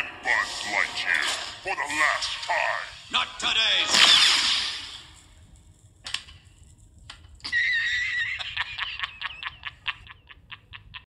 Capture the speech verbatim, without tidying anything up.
headbutt, Lightyear, for the last time. Not today, Zurg.